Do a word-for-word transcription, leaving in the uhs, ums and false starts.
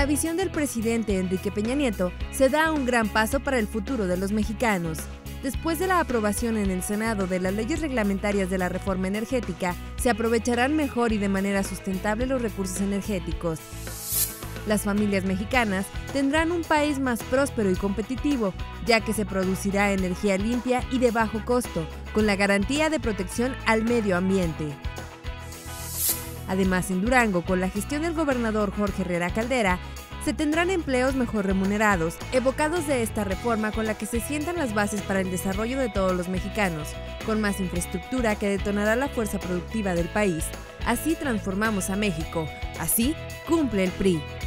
la visión del presidente Enrique Peña Nieto, se da un gran paso para el futuro de los mexicanos. Después de la aprobación en el Senado de las leyes reglamentarias de la reforma energética, se aprovecharán mejor y de manera sustentable los recursos energéticos. Las familias mexicanas tendrán un país más próspero y competitivo, ya que se producirá energía limpia y de bajo costo, con la garantía de protección al medio ambiente. Además, en Durango, con la gestión del gobernador Jorge Herrera Caldera, se tendrán empleos mejor remunerados, evocados de esta reforma con la que se sientan las bases para el desarrollo de todos los mexicanos, con más infraestructura que detonará la fuerza productiva del país. Así transformamos a México. Así cumple el P R I.